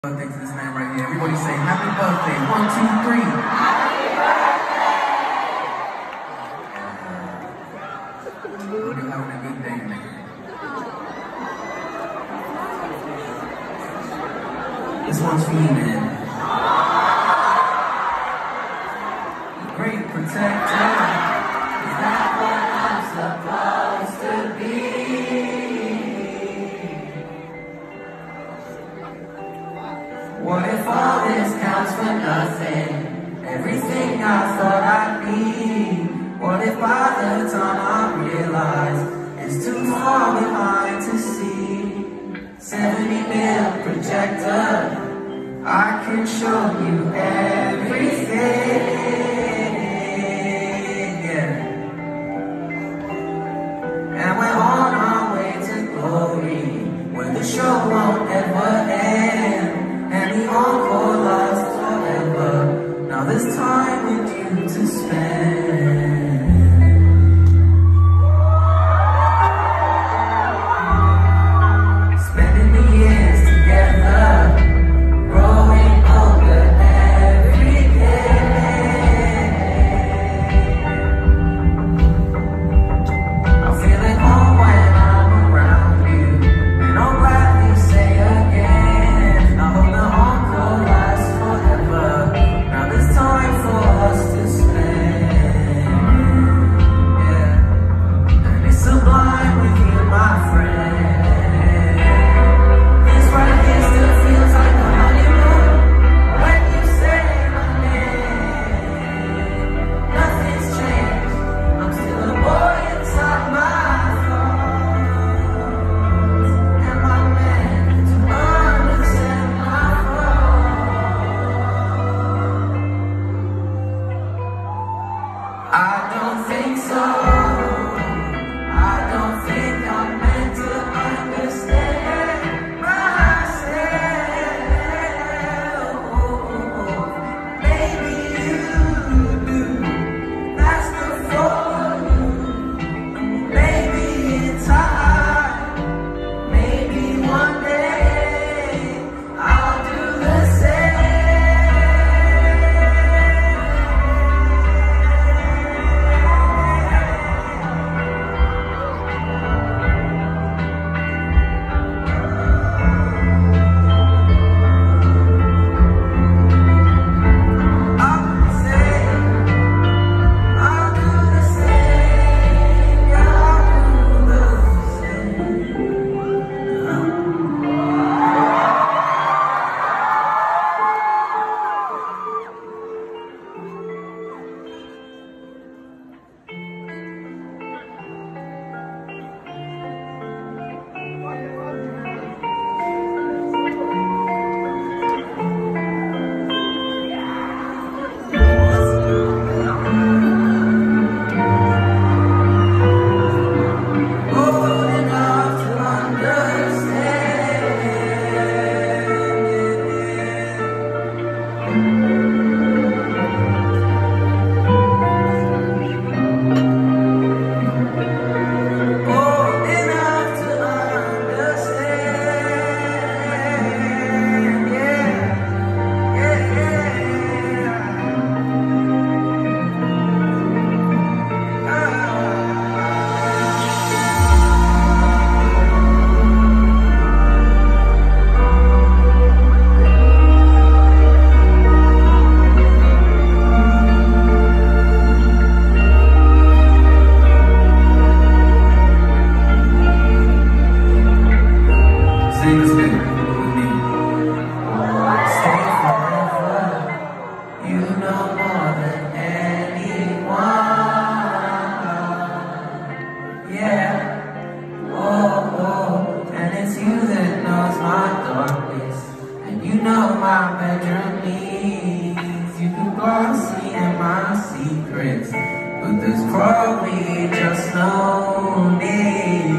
Birthday to this man right here. Everybody say happy birthday. 1, 2, 3. Happy birthday. Hope you're having a good day today. This one's for you, man. Great protector. Is that what I'm supposed to be? What if all this counts for nothing? Everything I thought I'd be. What if by the time I realize it's too far behind to see? 70 mil projector, I can show you everything. Yeah. And we're on our way to glory, where the show won't ever end. And the encore lasts forever. Now there's time with you to spend. Spending the years together, growing older every day. I'm feeling home when I'm around you, and I'll gladly say again, I hope the encore lasts forever. Now there's time for us to spend. Yeah, and it's sublime with you, my friend. This right here still feels like a honeymoon when you say my name. Nothing's changed, I'm still a boy inside my thoughts, and my man to understand my faults. I don't think so. I don't think I'm meant to understand myself. Maybe you do. That's good for you. Maybe in time, maybe one day I'll do the same. Sing this bit with me. Stay forever. You know more than anyone. Yeah. Oh, oh. And it's you that knows my darkness, and you know my bedroom needs. You can glossy in my secrets, but there's probably just no need.